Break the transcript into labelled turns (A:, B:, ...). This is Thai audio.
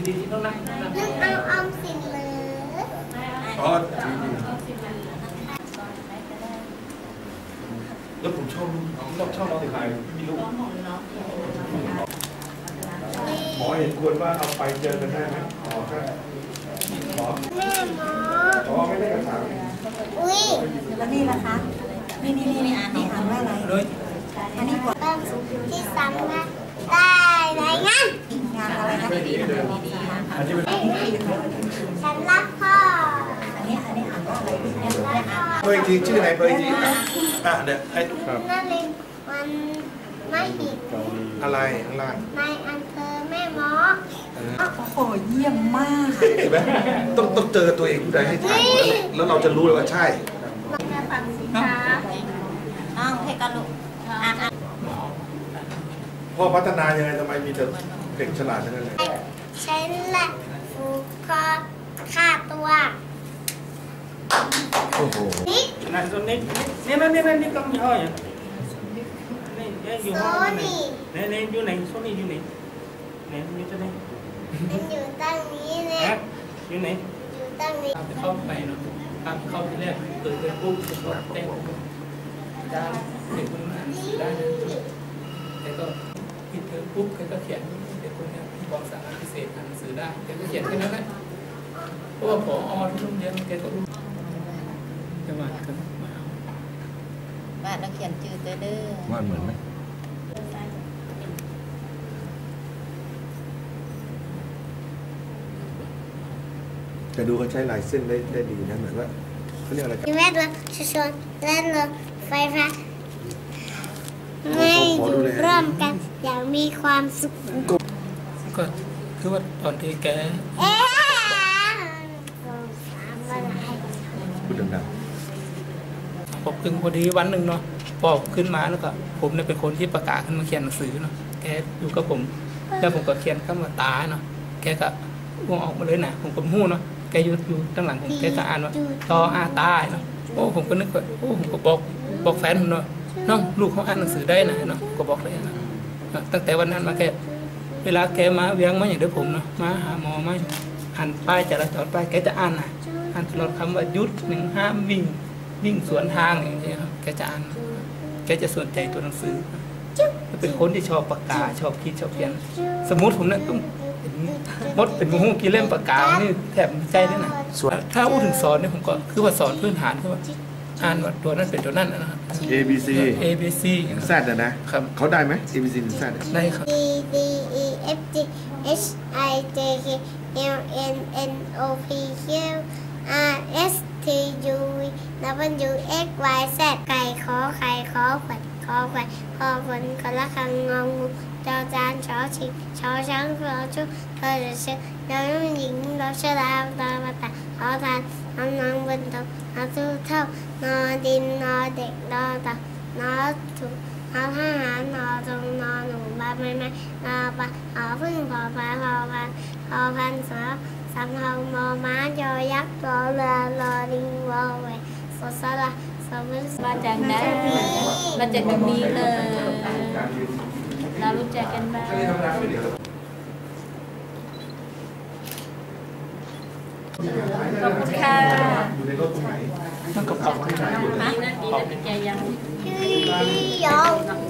A: เอาออมสินหรือ
B: อ๋อแล้วผมชอบน้องชายมีลูกหมอเห็นควรว่าเอาไปเจอกันได้ไหมหมอแค่หมอ
A: แม่หมอ
B: อ๋อไม่ได้กระถาง
A: อุ้ย
C: แล้วนี่ล่ะคะนี่อ่านว่าอะไรอันนี้ก่อน
A: ที่สำคัญได้ไหนงั้น
C: งานอะไรนะ
A: ฉันรักพ่อ
C: อันนี้อ่านว่าอะไร
B: เบอร์จีชื่อไหนเบอร์จีเดี๋ยวไอ้
A: นั่นเลยมันไม่หิน
B: อะไร
A: ในอำเภอแม่หมอ
C: โอ้โหเยี่ยมมาก
B: เห็นไหมต้องเจอตัวเองผู้ใดให้ถ่ายแล้วเราจะรู้เลยว่าใช่
A: ฝั่งสินค้า
C: น้องให้กันลูก
B: พ่อพัฒนายังไงทำไมมีแต่เด็กฉลาดทั้งนั้นเลย
A: ใช้แหละฟูคอฆ่าตัว
B: โอ้โห
D: นั่นตรงนี้นี่ต้องย่อยนี่อยู่ห้องนี่อยู่ไหนโซนี่อยู่ไหนนี่อยู่ที่ไหน
A: มันอยู่ตั้งนี้เนี่ย
D: อยู่ไหน
A: อยู่ตั้งนี้
D: เข้าไปเนาะเข้าที่แรกเปิดเลยปุ๊บก็เต้นได้เด็กคนนั้นได้แต่ก็ปิดเทอมปุ๊บก็เขียนเด็กคนนี้ที่ความสามารถพิเศษอ่านหนังสือได้แกก็เขียนแค่นั้นแหละเพราะว่าผอทุกโรงเรียนแกก็รู้จังหวัดกัน
C: บ้านเราเขียนจืดเด้อ
B: วาดเหมือนไหมแต่ดูเขาใช้ลายเส้นได้ดีนะเหมือนว่าเขาเรียกอะไรกัน
A: แม่ตัวชนเล่นรถไฟฟ้าไม่อยู่ร่วมกันอย่างมีความสุข
D: ก็คือว่าตอนที่แก
B: พูดดัง
D: ๆผมถึงพอดีวันหนึ่งเนาะพอขึ้นมาแล้วก็ผมเนี่ยเป็นคนที่ประกาศขึ้นมาเขียนหนังสือเนาะแกอยู่กับผมแล้วผมก็เขียนคำว่าตาเนาะแกก็วงออกมาเลยนะผมก็หู้เนาะแกอยู่ตั้งหลังผมแกก็อ่านว่าตออาตาเนาะโอ้ผมก็นึกว่าโอ้ผมก็บอกแฟนผมเนาะน้องลูกเขาอ่านหนังสือได้นะเนาะก็บอกเลยนะตั้งแต่วันนั้นมาแกเวลาแกมาเวียงมาอย่างเดียวผมเนาะมาหาหมอมาอ่านป้ายจราจรป้ายแกจะอ่านนะอ่านตลอดคำว่ายุด1 ห้ามวิ่งสวนทางอย่างเงี้ยครับแกจะอ่านแกจะสนใจตัวหนังสือเป็นคนที่ชอบปากกาชอบคิดชอบเขียนสมมุติผมเนี่ยต้องมดเป็นมูกี่เล่มปากกานี่แถบใจได้นะถ้าพูดถึงสอนเนี่ยผมก็คือว่าสอนพื้นฐานคือว่าอ่านว่าตัวนั้นเป็นตัวนั้นนะ
B: A B C แซดนะครับเขาได้ไหม A B C ถึงแซด
D: ได้ครับ
A: D D E F G H I J K L N N O P Q R S T U V W X Y Z ไก่ขอไข่ขอขวัญขอไข่พอฝนขอละคังงองูจอจานชอชิงชอช้างชอชุกเธอจะเชื่อน้องหญิงเราเชื่อดาวตามาตาขอทานน้องบนตกน้องตู้เท่านอดินนอเด็กนอตานอถูกนอทหารนอตรงนอหนูบ้านไม่นอปลาหอพึ่งพอฟ้าพอพันสาวสำเภามอม้ายอยักษ์รอเรือรอลิงวอเวสดสละ
C: มาจากไหนมาจากตรงนี้เลยเรารู้จักกันบ้างขอบคุณค่ะ
B: อยู่ในรถตรงไหน
D: ต้องกระเป๋าที่ไหน
C: นี่นะดีนะเป็นแกยัง
A: ชื่อยอง